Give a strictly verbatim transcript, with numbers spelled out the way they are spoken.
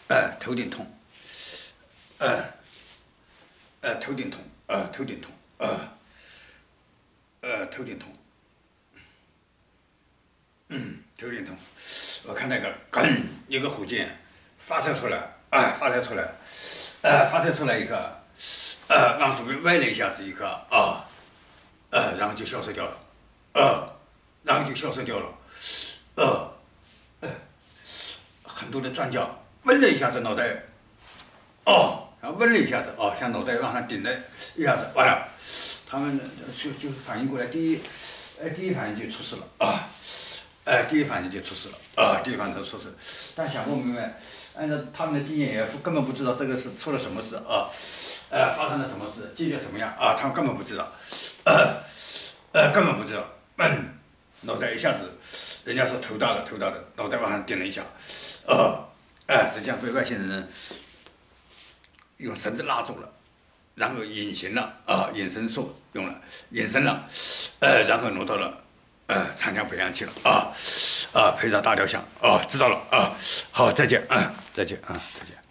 呃，头顶痛，呃，呃，头顶痛，呃，头顶痛，呃，呃，头顶痛，嗯，头顶痛。我看那个梗一个火箭发射出来，啊、发射出来，呃，发射出来一个，呃，让左边歪了一下子一个啊，呃，然后就消失掉了，呃，然后就消失掉了，呃，很多的专家问了一下子脑袋，哦，然后问了一下子，哦，像脑袋往上顶了一下子，完了，他们就就反应过来，第一，呃，第一反应就出事了啊。哎，第一反应就出事了，啊，第一反应就出事，但想不明白，按照他们的经验也根本不知道这个是出了什么事啊，呃，发生了什么事，结局什么样啊，他们根本不知道，呃，呃，根本不知道，嗯，脑袋一下子，人家说头大了，头大了，脑袋往上顶了一下，呃，哎，实际上被外星人用绳子拉住了。然后隐形了啊，隐身术用了，隐身了，呃，然后挪到了呃长江北岸去了啊，啊，配上大雕像啊，知道了啊，好，再见啊，再见啊，再见。